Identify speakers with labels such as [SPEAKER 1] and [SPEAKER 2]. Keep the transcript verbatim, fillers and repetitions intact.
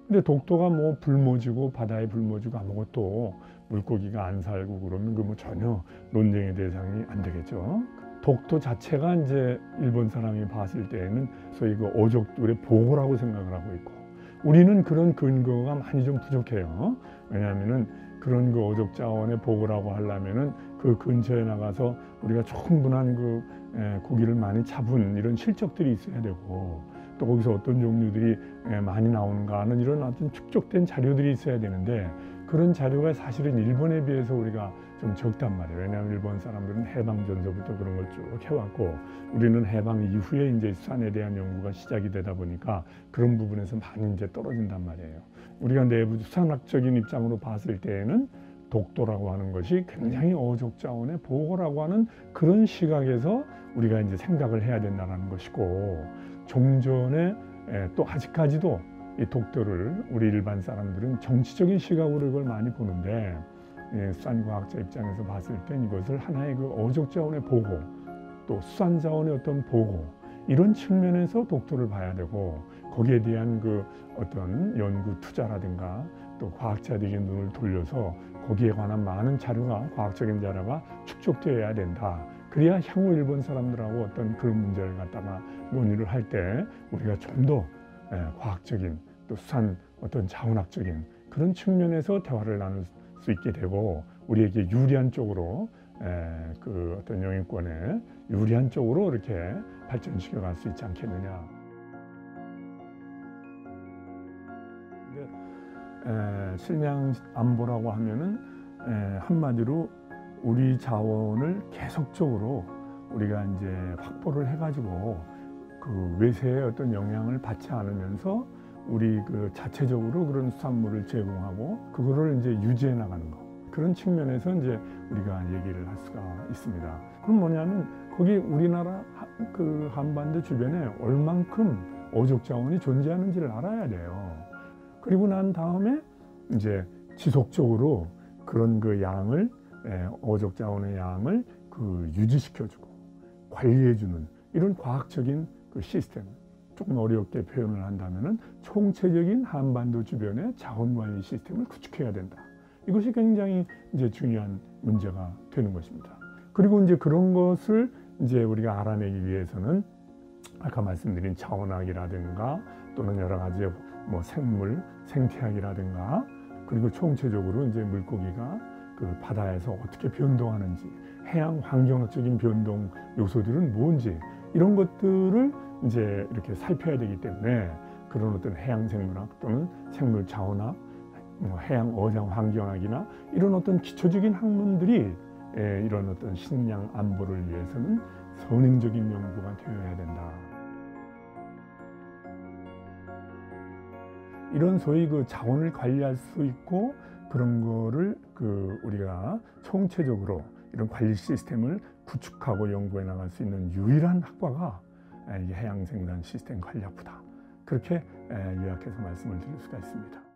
[SPEAKER 1] 근데 독도가 뭐 불모지고 바다에 불모지고 아무것도 물고기가 안 살고 그러면 그 뭐 전혀 논쟁의 대상이 안 되겠죠. 독도 자체가 이제 일본 사람이 봤을 때에는 소위 그 어족들의 보호라고 생각을 하고 있고, 우리는 그런 근거가 많이 좀 부족해요. 왜냐하면은 그런 그 어족 자원의 보호라고 하려면은 그 근처에 나가서 우리가 충분한 그 고기를 많이 잡은 이런 실적들이 있어야 되고, 또 거기서 어떤 종류들이 많이 나오는가 하는 이런 어떤 축적된 자료들이 있어야 되는데, 그런 자료가 사실은 일본에 비해서 우리가 좀 적단 말이에요. 왜냐하면 일본 사람들은 해방 전서부터 그런 걸 쭉 해왔고, 우리는 해방 이후에 이제 수산에 대한 연구가 시작이 되다 보니까 그런 부분에서 많이 이제 떨어진단 말이에요. 우리가 내부 수산학적인 입장으로 봤을 때에는 독도라고 하는 것이 굉장히 어족 자원의 보호라고 하는 그런 시각에서 우리가 이제 생각을 해야 된다는 것이고, 종전에 또 아직까지도 이 독도를 우리 일반 사람들은 정치적인 시각으로 이걸 많이 보는데, 수산과학자 입장에서 봤을 땐 이것을 하나의 그 어족 자원의 보호, 또 수산 자원의 어떤 보호, 이런 측면에서 독도를 봐야 되고, 거기에 대한 그 어떤 연구 투자라든가 또 과학자들의 눈을 돌려서 거기에 관한 많은 자료가, 과학적인 자료가 축적되어야 된다. 그래야 향후 일본 사람들하고 어떤 그런 문제를 갖다가 논의를 할 때 우리가 좀 더 과학적인 또 수산 어떤 자원학적인 그런 측면에서 대화를 나눌 수 있게 되고, 우리에게 유리한 쪽으로 그 어떤 영유권에 유리한 쪽으로 이렇게 발전시켜 갈 수 있지 않겠느냐. 에, 식량 안보라고 하면은 에, 한마디로 우리 자원을 계속적으로 우리가 이제 확보를 해가지고 그 외세의 어떤 영향을 받지 않으면서 우리 그 자체적으로 그런 수산물을 제공하고 그거를 이제 유지해 나가는 거, 그런 측면에서 이제 우리가 얘기를 할 수가 있습니다. 그럼 뭐냐면 거기 우리나라 그 한반도 주변에 얼만큼 어족 자원이 존재하는지를 알아야 돼요. 그리고 난 다음에 이제 지속적으로 그런 그 양을, 어족 자원의 양을 그 유지시켜주고 관리해주는 이런 과학적인 그 시스템, 조금 어렵게 표현을 한다면은 총체적인 한반도 주변의 자원 관리 시스템을 구축해야 된다. 이것이 굉장히 이제 중요한 문제가 되는 것입니다. 그리고 이제 그런 것을 이제 우리가 알아내기 위해서는 아까 말씀드린 자원학이라든가 또는 여러 가지 뭐 생물, 생태학이라든가, 그리고 총체적으로 이제 물고기가 그 바다에서 어떻게 변동하는지, 해양 환경학적인 변동 요소들은 뭔지, 이런 것들을 이제 이렇게 살펴야 되기 때문에 그런 어떤 해양 생물학 또는 생물 자원학, 뭐 해양 어장 환경학이나 이런 어떤 기초적인 학문들이 이런 어떤 식량 안보를 위해서는 선행적인 연구가 되어야 된다. 이런 소위 그 자원을 관리할 수 있고 그런 거를 그 우리가 총체적으로 이런 관리 시스템을 구축하고 연구해 나갈 수 있는 유일한 학과가 해양생산 시스템 관리학부다. 그렇게 요약해서 말씀을 드릴 수가 있습니다.